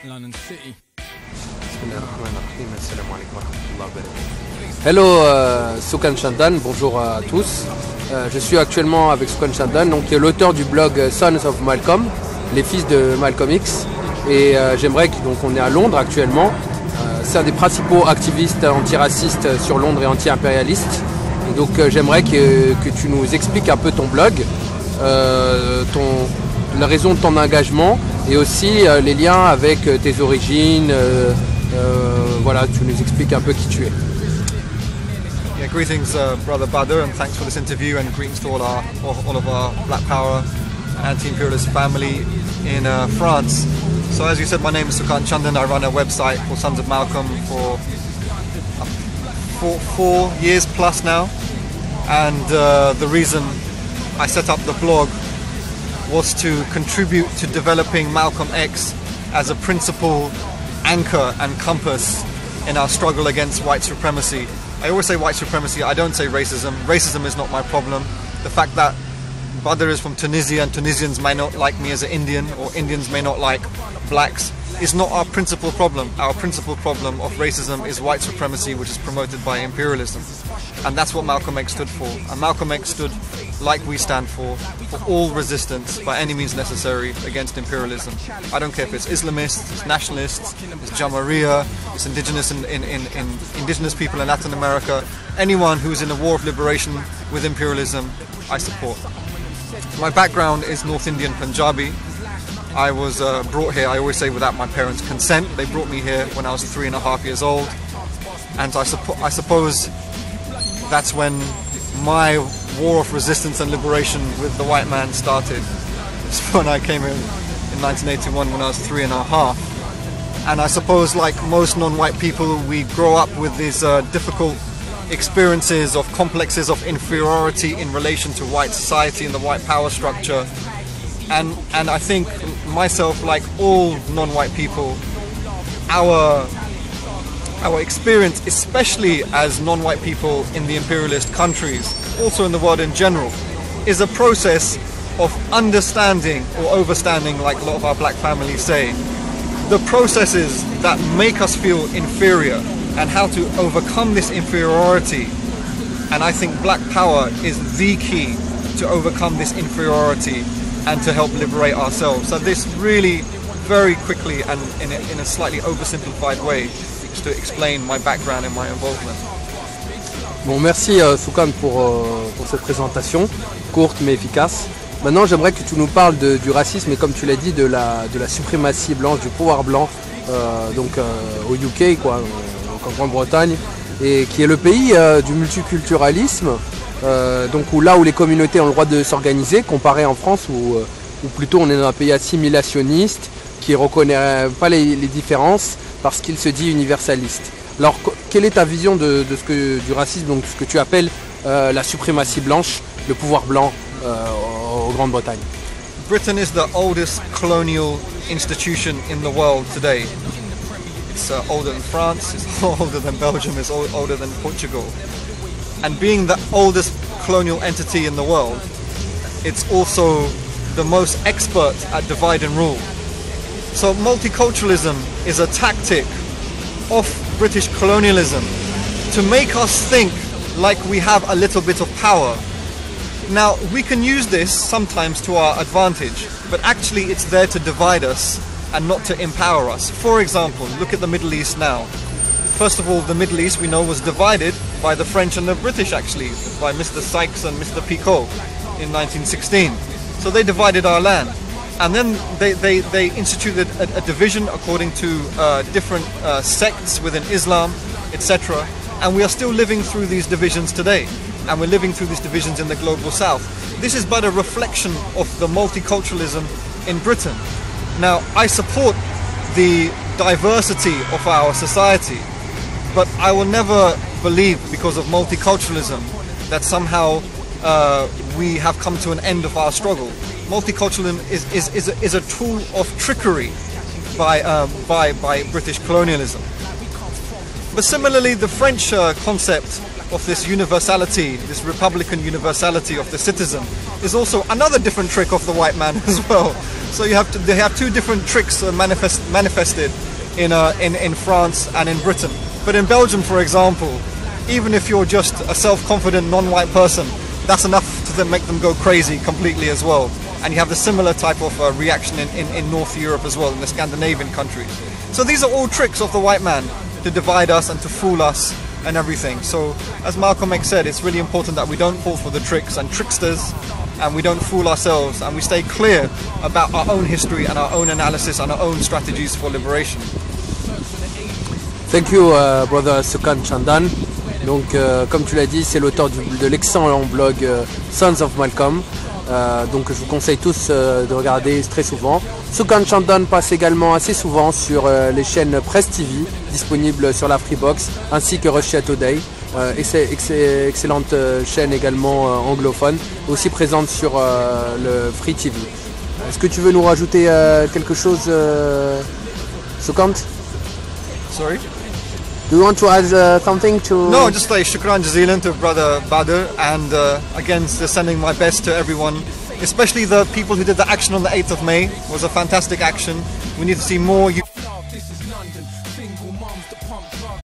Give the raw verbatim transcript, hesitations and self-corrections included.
London City. Hello euh, Soukan Chandan, bonjour à tous. Euh, je suis actuellement avec Soukan Chandan, donc, qui est l'auteur du blog Sons of Malcolm, les fils de Malcolm X. Et euh, j'aimerais que, donc on est à Londres actuellement. Euh, c'est un des principaux activistes antiracistes sur Londres et anti-impérialistes. Et donc euh, j'aimerais que, que tu nous expliques un peu ton blog, euh, ton, la raison de ton engagement et aussi euh, les liens avec euh, tes origines. Euh, euh, voilà, tu nous expliques un peu qui tu es. Yeah, greetings, uh, Brother Badr, and thanks for this interview, and greetings to all our, all, all of our Black Power anti-imperialist family in uh, France. So as you said, my name is Soukan Chandan. I run a website called Sons of Malcolm for four, four years plus now, and uh, the reason I set up the blog was to contribute to developing Malcolm X as a principal anchor and compass in our struggle against white supremacy. I always say white supremacy, I don't say racism. Racism is not my problem. The fact that Badr is from Tunisia and Tunisians may not like me as an Indian, or Indians may not like blacks, is not our principal problem. Our principal problem of racism is white supremacy, which is promoted by imperialism. And that's what Malcolm X stood for. And Malcolm X stood, like we stand for, for all resistance by any means necessary against imperialism. I don't care if it's Islamists, it's nationalists, it's Jamahiriya, it's indigenous in, in, in, in indigenous people in Latin America. Anyone who's in a war of liberation with imperialism, I support. My background is North Indian Punjabi. I was uh, brought here, I always say, without my parents' consent. They brought me here when I was three and a half years old. And I, suppo I suppose that's when my war of resistance and liberation with the white man started. It's when I came here in nineteen eighty-one when I was three and a half. And I suppose, like most non-white people, we grow up with these uh, difficult experiences of complexes of inferiority in relation to white society and the white power structure. And, and I think myself, like all non-white people, our, our experience, especially as non-white people in the imperialist countries, also in the world in general, is a process of understanding or overstanding, like a lot of our black families say, the processes that make us feel inferior and how to overcome this inferiority. And I think black power is the key to overcome this inferiority and to help liberate ourselves. So this really, very quickly and in a, in a slightly oversimplified way, is to explain my background and my involvement. Bon, merci euh, Soukan pour, euh, pour cette présentation, courte mais efficace. Maintenant, j'aimerais que tu nous parles de, du racisme et, comme tu l'as dit, de la, de la suprématie blanche, du pouvoir blanc, euh, donc euh, au U K, quoi, donc en Grande-Bretagne, et qui est le pays euh, du multiculturalisme. Euh, donc où, là où les communautés ont le droit de s'organiser, comparé en France où, euh, où plutôt on est dans un pays assimilationniste qui ne reconnaît pas les, les différences parce qu'il se dit universaliste. Alors quelle est ta vision de, de ce que, du racisme, donc ce que tu appelles euh, la suprématie blanche, le pouvoir blanc euh, en Grande-Bretagne? Britain is the oldest colonial institution in the world today. It's uh, older than France, it's older than Belgium, it's older than Portugal. And being the oldest colonial entity in the world, it's also the most expert at divide and rule. So multiculturalism is a tactic of British colonialism to make us think like we have a little bit of power. Now, we can use this sometimes to our advantage, but actually it's there to divide us and not to empower us. For example, look at the Middle East now. First of all, the Middle East, we know, was divided by the French and the British, actually, by Mister Sykes and Mister Picot in nineteen sixteen. So they divided our land. And then they, they, they instituted a, a division according to uh, different uh, sects within Islam, et cetera. And we are still living through these divisions today. And we're living through these divisions in the global south. This is but a reflection of the multiculturalism in Britain. Now, I support the diversity of our society, but I will never believe, because of multiculturalism, that somehow uh, we have come to an end of our struggle. Multiculturalism is, is, is, a, is a tool of trickery by, uh, by, by British colonialism. But similarly, the French uh, concept of this universality, this republican universality of the citizen, is also another different trick of the white man as well. So you have to, they have two different tricks uh, manifest, manifested in, uh, in, in France and in Britain. But in Belgium, for example, even if you're just a self-confident non-white person, that's enough to then make them go crazy completely as well. And you have the similar type of uh, reaction in, in, in North Europe as well, in the Scandinavian countries. So these are all tricks of the white man to divide us and to fool us and everything. So as Malcolm X said, it's really important that we don't fall for the tricks and tricksters, and we don't fool ourselves, and we stay clear about our own history and our own analysis and our own strategies for liberation. Thank you, uh, brother Sukan Chandan. Donc, euh, comme tu l'as dit, c'est l'auteur de l'excellent blog euh, Sons of Malcolm. Euh, donc, je vous conseille tous euh, de regarder très souvent. Sukan Chandan passe également assez souvent sur euh, les chaînes Press T V, disponibles sur la Freebox, ainsi que Russia Today. Euh, excell excell excellente euh, chaîne également euh, anglophone, aussi présente sur euh, le Free T V. Est-ce que tu veux nous rajouter euh, quelque chose, euh, Sukan? Sorry? Do you want to add uh, something to... No, just like shukran jazilan to brother Badr, and uh, again just sending my best to everyone, especially the people who did the action on the eighth of May. It was a fantastic action. We need to see more